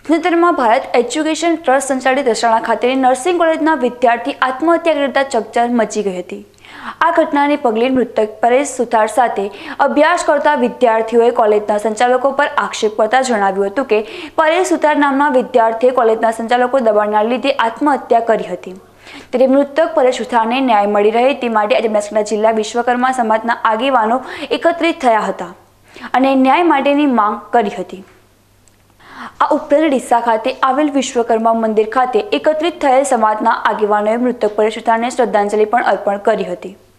સુરેન્દ્રનગરમાં Bharat education trust સંચાલિત રસાણા ખાતેની નર્સિંગ કોલેજના વિદ્યાર્થી આત્મહત્યા કરતા ચકચાર મચી ગઈ હતી। આ ઘટનાને પગલે મૃતક પરેશ સુથાર સાથે અભ્યાસ કરતા વિદ્યાર્થીઓએ કોલેજના સંચાલકો પર આક્ષેપ કરતા જણાવ્યું હતું કે પરેશ સુથાર નામના વિદ્યાર્થીએ કોલેજના સંચાલકો દબાણના લીધે આત્મહત્યા કરી હતી। ત્યારે મૃતક પરેશ સુથારને ન્યાય મળી રહે તે માટે આજે બનાસકાંઠા જિલ્લા વિશ્વકર્મા સમાજના આગેવાનો એકત્રિત થયા હતા અને ન્યાય માટેની માંગ કરી હતી। આ ઉપરાંત ડીસા ખાતે આવેલ વિશ્વકર્મા મંદિર ખાતે એકત્રિત થયેલ સમાજના આગેવાનોએ મૃતક પરેશ સુથારને શ્રદ્ધાંજલિ પણ અર્પણ કરી હતી।